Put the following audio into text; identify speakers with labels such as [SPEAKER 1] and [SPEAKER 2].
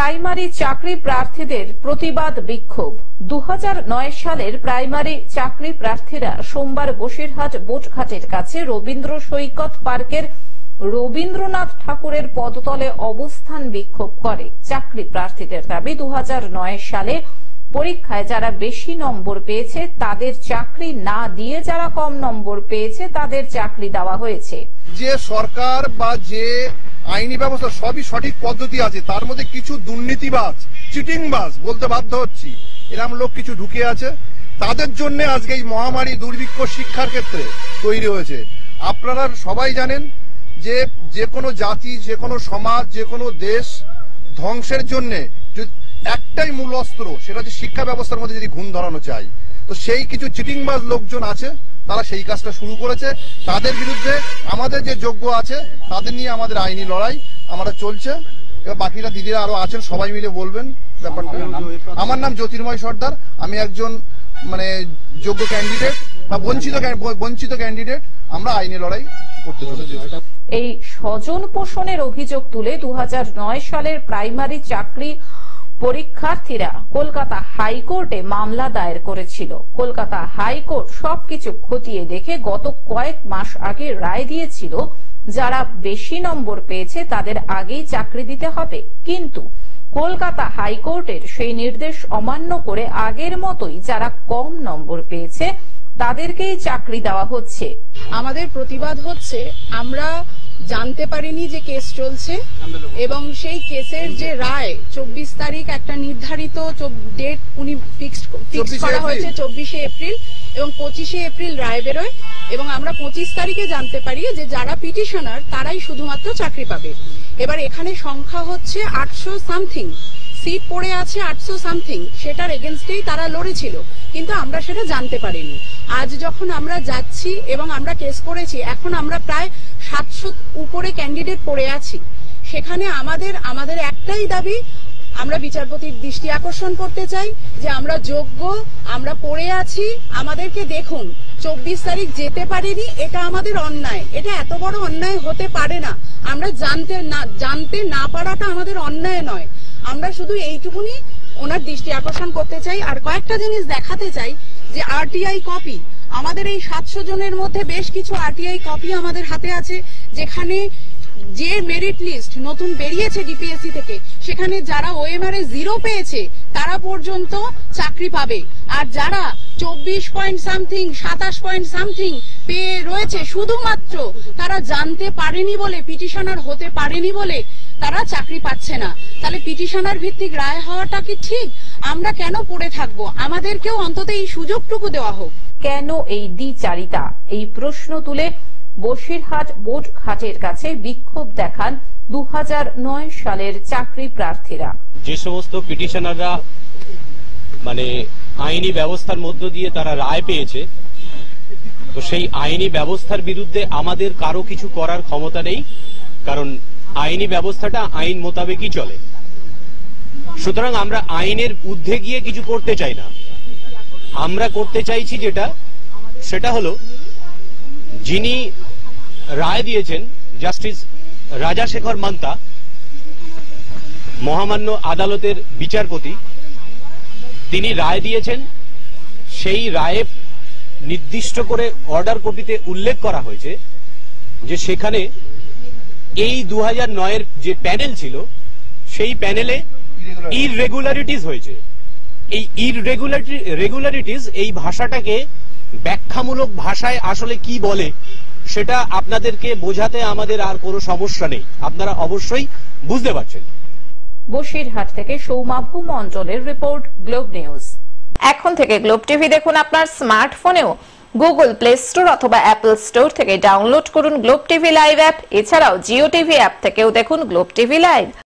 [SPEAKER 1] Primary চাকরি প্রার্থীদের প্রতিবাদ বিক্ষোভ। 2009 সালের প্রাইমারি চাকরি প্রার্থীরা সোমবার বসিরহাট বোটঘাটের কাছে রবীন্দ্র সৈকত পার্কের রবীন্দ্রনাথ ঠাকুরের পদতলে অবস্থান বিক্ষোভ করে। চাকরি প্রার্থীদের দাবি 2009 সালে পরীক্ষায় যারা বেশি নম্বর পেয়েছে তাদের চাকরি না দিয়ে যারা কম নম্বর পেয়েছে তাদের চাকরি দেওয়া হয়েছে।
[SPEAKER 2] যে সরকার বা যে আইনি ব্যবস্থা সবই সঠিক পদ্ধতি আছে, তার মধ্যে কিছু দুর্নীতিবাজ, চিটিংবাজ বলতে বাধ্য হচ্ছি, এরকম লোক কিছু ঢুকে আছে। তাদের জন্য আজকে এই মহামারী দুর্ভিক্ষ শিক্ষার ক্ষেত্রে তৈরি হয়েছে। আপনারা সবাই জানেন যে যে কোনো জাতি, যে কোনো সমাজ, যে কোনো দেশ ধ্বংসের জন্য একটাই মূল অস্ত্র, সেটা হচ্ছে শিক্ষা ব্যবস্থার মধ্যে যদি ঘুণ ধরানো চাই। তো সেই কিছু চিটিংবাজ লোকজন আছে, তারা সেই কাজটা শুরু করেছে। তাদের বিরুদ্ধে আমাদের যে যোগ্য আছে তাদের নিয়ে আমাদের আইনি লড়াই আমরা চলছে। এবার বাকিরা দিদিরা আরো আছেন, সবাই মিলে বলবেন ব্যাপারটা। আমার নাম জ্যোতির্ময় সর্দার, আমি একজন যোগ্য ক্যান্ডিডেট বা বঞ্চিত ক্যান্ডিডেট। আমরা আইনি লড়াই করতে চলেছি।
[SPEAKER 1] এই স্বজন পোষণের অভিযোগ তুলে 2009 সালের প্রাইমারি চাকরি পরীক্ষার্থীরা কলকাতা হাইকোর্টে মামলা দায়ের করেছিল। কলকাতা হাইকোর্ট সবকিছু খতিয়ে দেখে গত কয়েক মাস আগে রায় দিয়েছিল যারা বেশি নম্বর পেয়েছে তাদের আগেই চাকরি দিতে হবে। কিন্তু কলকাতা হাইকোর্টের সেই নির্দেশ অমান্য করে আগের মতোই যারা কম নম্বর পেয়েছে তাদেরকেই চাকরি দেওয়া হচ্ছে।
[SPEAKER 3] আমাদের প্রতিবাদ হচ্ছে, আমরা জানতে পারিনি যে কেস চলছে এবং সেই কেসের যে রায় 24 তারিখ একটা নির্ধারিত ডেট উনি ফিক্সড করা হয়েছে 24শে এপ্রিল, এবং 25শে এপ্রিল রায় বেরোয় এবং আমরা 25 তারিখে জানতে পারি যে যারা পিটিশনার তারাই শুধুমাত্র চাকরি পাবে। এবার এখানে সংখ্যা হচ্ছে 800 সামথিং, সিট পড়ে আছে 800 সামথিং, সেটার এগেনস্টেই তারা লড়েছিল, কিন্তু আমরা সেটা জানতে পারিনি। আজ যখন আমরা যাচ্ছি এবং আমরা কেস করেছি, এখন আমরা প্রায় 700 উপরে ক্যান্ডিডেট পড়ে আছি। সেখানে আমাদের একটাই দাবি, আমরা বিচারপতির দৃষ্টি আকর্ষণ করতে চাই যে আমরা যোগ্য, আমরা পড়ে আছি, আমাদেরকে দেখুন। 24 তারিখ যেতে পারিনি, এটা আমাদের অন্যায়, এটা এত বড় অন্যায় হতে পারে না। আমরা জানতে না পারাটা আমাদের অন্যায় নয়। আমরা শুধু এইটুকুনি ওনার দৃষ্টি আকর্ষণ করতে চাই। আর কয়েকটা জিনিস দেখাতে চাই যে আরটিআই কপি, আমাদের এই 700 জনের মধ্যে বেশ কিছু আরটিআই কপি আমাদের হাতে আছে, যেখানে যে মেরিট লিস্ট নতুন বেরিয়েছে ডিপিএসসি থেকে, সেখানে যারা ওএমআর এ 0 পেয়েছে তারা পর্যন্ত চাকরি পাবে, আর যারা 24 পয়েন্ট সামথিং, 27 পয়েন্ট সামথিং পেয়ে রয়েছে শুধুমাত্র তারা জানতে পারেনি বলে, পিটিশনার হতে পারেনি বলে তারা চাকরি পাচ্ছে না। তাহলে পিটিশনার ভিত্তিক রায় হওয়াটা কি ঠিক? আমরা কেন পড়ে থাকবো? আমাদেরকেও অন্তত এই সুযোগটুকু দেওয়া হোক।
[SPEAKER 1] কেন এই দ্বিচারিতা? এই প্রশ্ন তুলে বসিরহাট বোটঘাটের কাছে বিক্ষোভ দেখান 2009 সালের চাকরি প্রার্থীরা।
[SPEAKER 4] যে সমস্ত পিটিশনাররা আইনি ব্যবস্থার মধ্য দিয়ে তারা রায় পেয়েছে, তো সেই আইনি ব্যবস্থার বিরুদ্ধে আমাদের কারো কিছু করার ক্ষমতা নেই, কারণ আইনি ব্যবস্থাটা আইন মোতাবেকই চলে। সুতরাং আমরা আইনের ঊর্ধ্বে গিয়ে কিছু করতে চাই না। আমরা করতে চাইছি সেটা হলো, যিনি রায় দিয়েছেন জাস্টিস রাজাশেখর মান্তা, মহামান্য আদালতের বিচারপতি, তিনি রায় দিয়েছেন। সেই রায়ে নির্দিষ্ট করে অর্ডার কপিতে উল্লেখ করা হয়েছে যে সেখানে এই 2009-এর যে প্যানেল ছিল সেই প্যানেলে ইররেগুলারিটিস হয়েছে। এই ইররেগুলারিটিস, এই ভাষাটাকে ব্যাখ্যামূলক ভাষায় আসলে কি বলে সেটা আপনাদেরকে বোঝাতে আমাদের আর কোনো সমস্যা নেই, আপনারা অবশ্যই বুঝতে পারছেন।
[SPEAKER 1] বসিরহাট থেকে সৌমাভু মণ্ডলের রিপোর্ট, গ্লোব নিউজ। এখন থেকে গ্লোব টিভি দেখুন আপনার স্মার্টফোনেও। গুগল প্লে স্টোর অথবা অ্যাপল স্টোর থেকে ডাউনলোড করুন গ্লোব টিভি লাইভ অ্যাপ। এছাড়াও জিও টিভি অ্যাপ থেকেও দেখুন গ্লোব টিভি লাইভ।